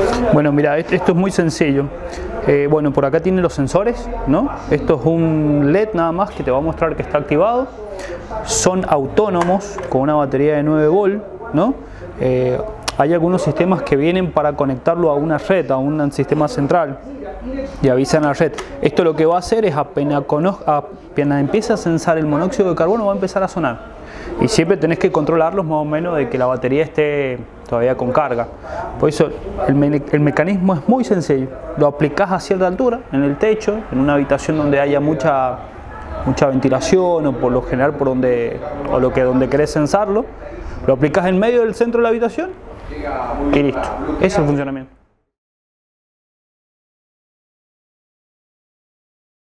Bueno, mira, esto es muy sencillo. Bueno, por acá tiene los sensores, ¿no? Esto es un LED nada más que te va a mostrar que está activado. Son autónomos con una batería de 9 volt, ¿no? Hay algunos sistemas que vienen para conectarlo a una red, a un sistema central, y avisan a la red. Esto lo que va a hacer es apenas empieza a censar el monóxido de carbono, va a empezar a sonar. Y siempre tenés que controlarlos más o menos de que la batería esté todavía con carga. Por eso el mecanismo es muy sencillo. Lo aplicás a cierta altura, en el techo, en una habitación donde haya mucha ventilación, o por lo general donde querés censarlo. Lo aplicás en medio del centro de la habitación y listo. Ese es el funcionamiento.